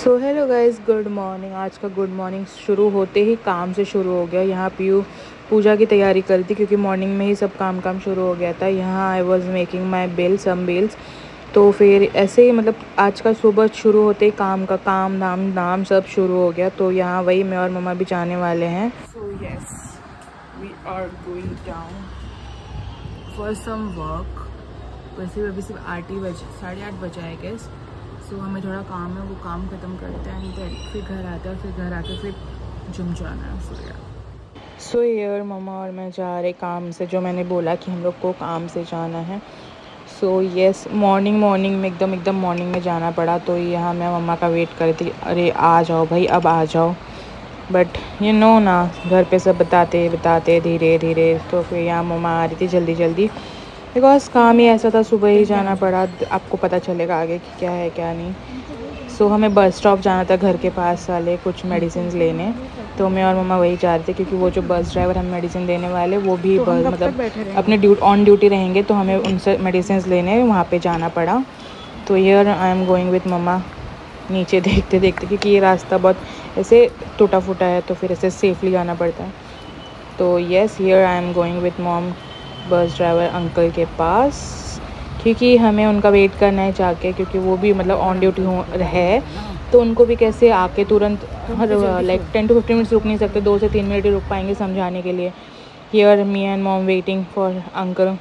सो hello guys, good morning. आज का good morning शुरू होते ही काम से शुरू हो गया। यहाँ पीयू पूजा की तैयारी कर थी क्योंकि मॉर्निंग में ही सब काम शुरू हो गया था। यहाँ I was making my bill some bills. तो फिर ऐसे ही मतलब आज का सुबह शुरू होते ही काम का काम नाम सब शुरू हो गया। तो यहाँ वही मैं और मम्मा भी जाने वाले हैं। So yes, we are going down for some work. वैसे भी अभी सिर्फ 8:30 बजा है गैस। सो हमें थोड़ा काम है, वो काम ख़त्म करते हैं एंड फिर घर आते हैं। फिर घर आके फिर जिम जाना है। सो यार मम्मा और मैं जा रहे काम से, जो मैंने बोला कि हम लोग को काम से जाना है। सो यस, मॉर्निंग में एकदम मॉर्निंग में जाना पड़ा। तो यहाँ मैं मम्मा का वेट कर रही थी, अरे आ जाओ भाई, अब आ जाओ। बट यू नो ना, घर पे सब बताते धीरे धीरे। तो फिर यहाँ मम्मा आ रही थी जल्दी बिकॉज काम ही ऐसा था, सुबह ही जाना पड़ा। आपको पता चलेगा आगे कि क्या है क्या नहीं। सो हमें बस स्टॉप जाना था घर के पास वाले कुछ मेडिसिन लेने। तो मैं और मम्मा वही जा रहे थे क्योंकि वो जो बस ड्राइवर हमें मेडिसिन देने वाले वो भी तो मतलब अपने ऑन ड्यूटी रहेंगे। तो हमें उनसे मेडिसिन लेने वहाँ पे जाना पड़ा। तो here I am going with mama नीचे देखते क्योंकि ये रास्ता बहुत ऐसे टूटा फूटा है, तो फिर ऐसे सेफली जाना पड़ता है। तो yes, here I am going with mom bus driver uncle के पास, क्योंकि हमें उनका वेट करना है जाके, क्योंकि वो भी मतलब ऑन ड्यूटी है। तो उनको भी कैसे आके तुरंत लाइक 10 to 15 मिनट्स रुक नहीं सकते, 2 से 3 मिनट ही रुक पाएंगे समझाने के लिए। Here me and mom waiting for uncle.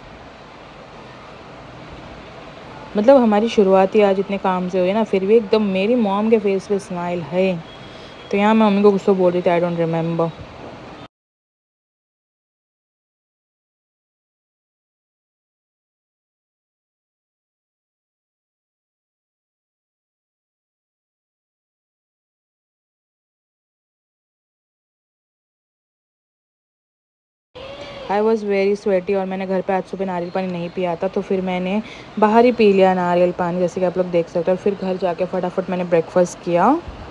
मतलब हमारी शुरुआत ही आज इतने काम से हुई ना, फिर भी एकदम मेरी मॉम के फेस पे स्माइल है। तो यहाँ मैं मम्मी को कुछ तो बोल रही थी, I don't remember. I was very sweaty और मैंने घर पे आज सुबह नारियल पानी नहीं पिया था, तो फिर मैंने बाहर ही पी लिया नारियल पानी, जैसे कि आप लोग देख सकते हो। फिर घर जाके फटाफट मैंने ब्रेकफास्ट किया।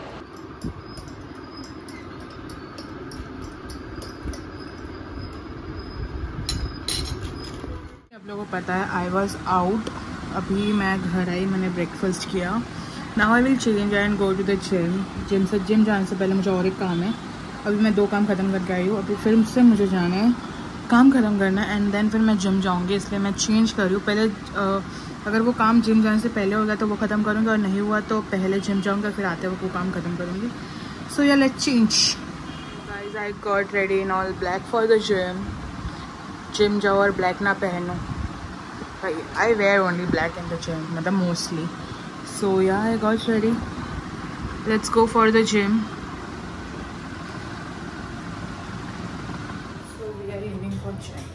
आप लोगों को पता है आई वॉज़ आउट। अभी मैं घर आई, मैंने ब्रेकफास्ट किया। Now I will change and go to the gym जाने से पहले मुझे और एक काम है। अभी मैं 2 काम ख़त्म करके आई हूँ। अभी फिर से मुझे जाना है, काम ख़त्म करना है एंड देन फिर मैं जिम जाऊँगी। इसलिए मैं चेंज कर रही हूँ। पहले अगर वो काम जिम जाने से पहले हो गया तो वो ख़त्म करूँगी, और नहीं हुआ तो पहले जिम जाऊँगी, फिर आते वक्त वो काम ख़त्म करूँगी। So yeah let's change. Guys, I got ready in all black for the gym जाओ और ब्लैक ना पहनो भाई। I wear only black in the gym, मतलब mostly. So yeah I got ready, let's go for the gym. So we are aiming for gym.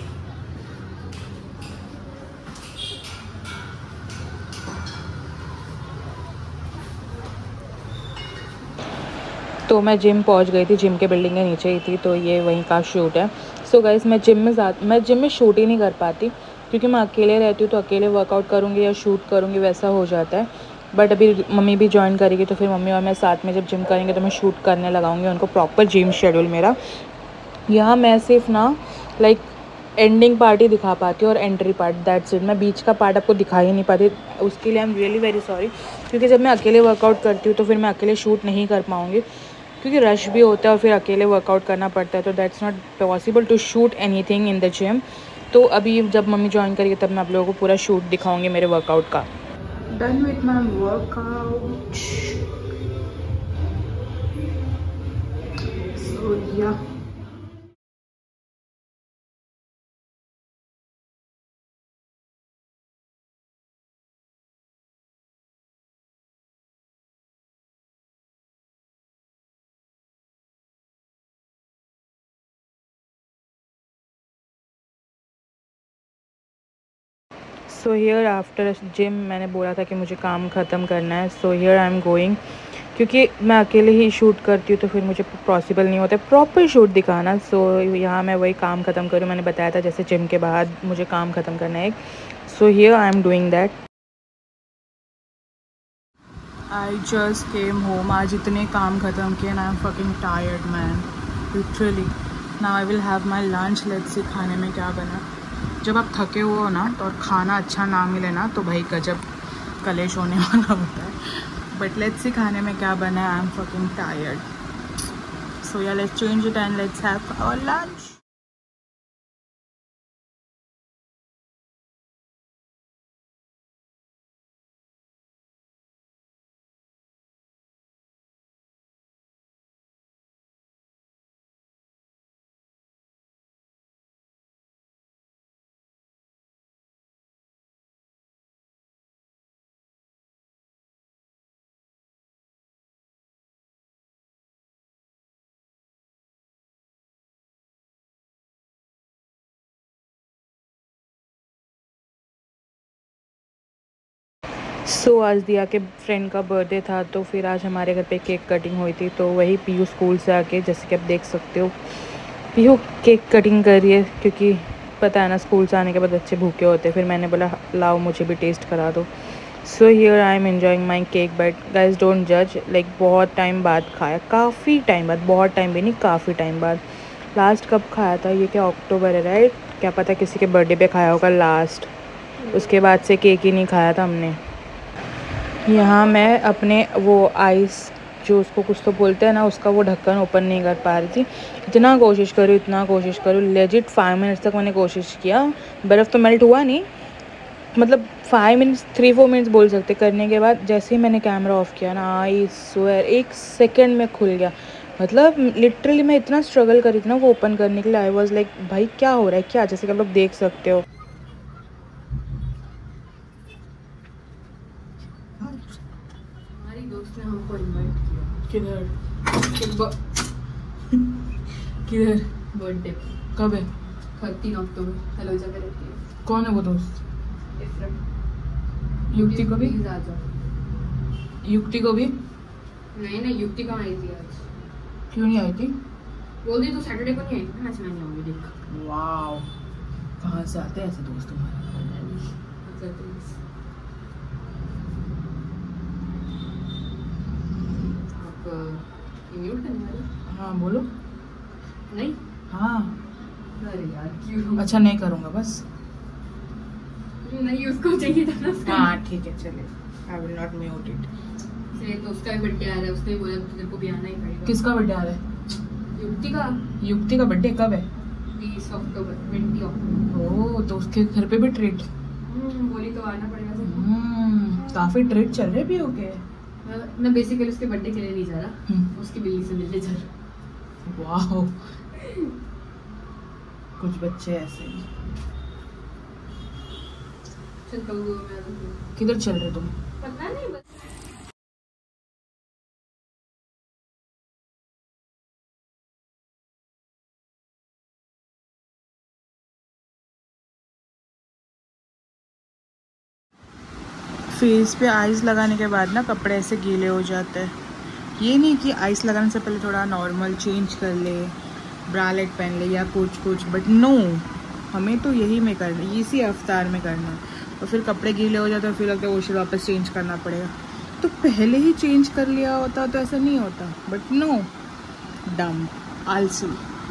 तो मैं gym पहुंच गई थी, जिम के बिल्डिंग के नीचे ही थी। तो ये वहीं का शूट है। सो गाइस, मैं जिम में शूट ही नहीं कर पाती क्योंकि मैं अकेले रहती हूँ। तो अकेले वर्कआउट करूँगी या शूट करूँगी वैसा हो जाता है। बट अभी मम्मी भी ज्वाइन करेगी, तो फिर मम्मी और मैं साथ में जब जिम करेंगे तो मैं शूट करने लगाऊंगी उनको प्रॉपर जिम शेड्यूल मेरा। यहाँ मैं सिर्फ ना लाइक एंडिंग पार्ट ही दिखा पाती हूँ और एंट्री पार्ट, दैट्स इट। मैं बीच का पार्ट आपको दिखा ही नहीं पाती। उसके लिए I am really very sorry, क्योंकि जब मैं अकेले वर्कआउट करती हूँ तो फिर मैं अकेले शूट नहीं कर पाऊँगी, क्योंकि रश भी होता है और फिर अकेले वर्कआउट करना पड़ता है। तो that's not possible to shoot anything in the gym. तो अभी जब मम्मी ज्वाइन करेगी तब मैं आप लोगों को पूरा शूट दिखाऊंगी मेरे वर्कआउट का। Done with my workout. So yeah so here after gym मैंने बोला था कि मुझे काम ख़त्म करना है। So here I am going, क्योंकि मैं अकेले ही शूट करती हूँ तो फिर मुझे पॉसिबल नहीं होता प्रॉपर शूट दिखाना। सो यहाँ मैं वही काम ख़त्म करूँ, मैंने बताया था जैसे जिम के बाद मुझे काम ख़त्म करना है। So here I am doing that. I just came home. आज इतने काम ख़त्म किए, I am fucking tired man, literally. Now I will have my lunch. Let's see खाने में क्या बना। जब आप थके हुए हो ना तो और खाना अच्छा ना मिले ना तो भाई गजब कलेश होने वाला होता है। बट लेट्स सी खाने में क्या बना है। I am fucking tired, so yeah let's change it and let's have our lunch. So आज दिया के फ्रेंड का बर्थडे था, तो फिर आज हमारे घर पे केक कटिंग हुई थी। तो वही पीयू स्कूल से आके, जैसे कि आप देख सकते हो, पीयू केक कटिंग कर रही है, क्योंकि पता है ना स्कूल से आने के बाद बच्चे भूखे होते हैं। फिर मैंने बोला लाओ मुझे भी टेस्ट करा दो। So here I am enjoying my cake, but guys don't जज, लाइक बहुत टाइम बाद खाया, काफ़ी टाइम बाद, बहुत टाइम भी नहीं, काफ़ी टाइम बाद। लास्ट कब खाया था, ये क्या अक्टूबर है राइट, क्या पता किसी के बर्थडे पे खाया होगा लास्ट, उसके बाद से केक ही नहीं खाया था हमने। यहाँ मैं अपने वो आइस जो उसको कुछ तो बोलते हैं ना, उसका वो ढक्कन ओपन नहीं कर पा रही थी। इतना कोशिश करूँ लेजिट 5 मिनट्स तक मैंने कोशिश किया, बर्फ़ तो मेल्ट हुआ नहीं, मतलब 5 मिनट्स 3-4 मिनट्स बोल सकते। करने के बाद जैसे ही मैंने कैमरा ऑफ किया ना, आई स्वेयर 1 सेकेंड में खुल गया। मतलब लिटरली मैं इतना स्ट्रगल करी थी ना वो ओपन करने के लिए। आई वॉज लाइक भाई क्या हो रहा है क्या, जैसे कि आप लोग देख सकते हो। दोस्त ने हमको इनवाइट किया। किधर किधर? बर्थडे। कब है? 13 अक्टूबर। हेलो जगह रहती है। कौन है वो दोस्त? युक्ति को भी? आ जाओ। युक्ति को भी? नहीं युक्ति कहाँ आई थी आज? क्यों नहीं आई थी? बोल दी तो सैटरडे को नहीं आई थी। आज मैं नहीं आऊँगी देख। वाओ, कहाँ से आते हैं ऐसे दोस्त तुम्हारे? म्यूट करने वाले? हाँ बोलो। नहीं? हाँ। अरे यार क्यों? अच्छा नहीं करूँगा बस। नहीं उसको चाहिए था ना। हाँ ठीक है चले, I will not mute it. तो उसका भी बर्थडे आ रहा है, उसने बोला तो तेरे को भी आना ही पड़ेगा। किसका बर्थडे आ रहा है? युक्ति का। युक्ति का बर्थडे कब है? 20 अक्टूबर 20 अक्टूबर। ओह तो उसके घर पे भी ट्रीट? बोली तो आना पड़ेगा। काफी ट्रीट चल रहे भी हो गए। मैं बेसिकली उसके बर्थडे के लिए नहीं जा रहा, उसकी बिल्ली से मिलने जा रहा। वाह, कुछ बच्चे ऐसे ही। किधर चल रहे तुम? पता नहीं बस। फेस पे आइस लगाने के बाद ना कपड़े ऐसे गीले हो जाते हैं। ये नहीं कि आइस लगाने से पहले थोड़ा नॉर्मल चेंज कर ले, ब्रालेट पहन ले या कुछ, बट नो, हमें तो यही में करना, इसी अवतार में करना। और फिर कपड़े गीले हो जाते हैं, फिर लगता है वो वापस चेंज करना पड़ेगा। तो पहले ही चेंज कर लिया होता तो ऐसा नहीं होता, बट नो, डम, आलसी।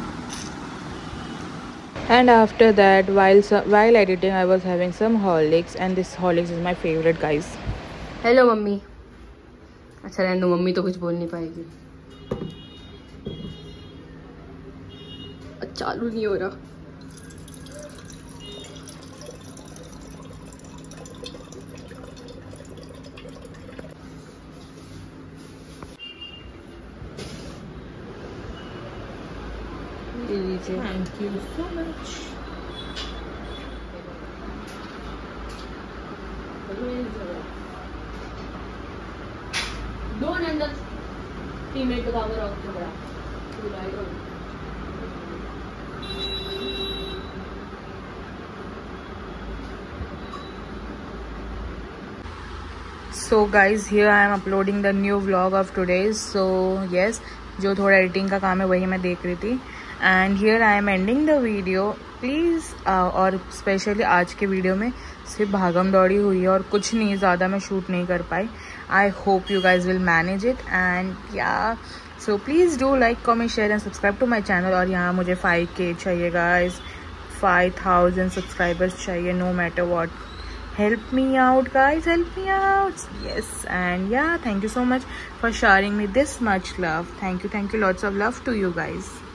And after that, while editing, I was having some Horlicks, and this Horlicks is my favorite, guys. Hello mummy. अच्छा रहने दो, मम्मी तो कुछ बोल नहीं पाएगी। चालू नहीं हो रहा। Thank you so much. Don't end up teammate to cover up to that. So guys, here I am uploading the new vlog of today's. So yes, जो थोड़ा एडिटिंग का काम है वही मैं देख रही थी। And here I am ending the video please. और स्पेशली आज के वीडियो में सिर्फ भागम दौड़ी हुई है और कुछ नहीं, ज़्यादा मैं शूट नहीं कर पाई। I hope you guys will manage it and yeah so please do like, comment, share and subscribe to my channel. और यहाँ मुझे 5K चाहिए गाइज, 5000 सब्सक्राइबर्स चाहिए, no matter what. help me out guys, help me out. Yes, and yeah, thank you so much for sharing me this much love. Thank you lots of love to you guys.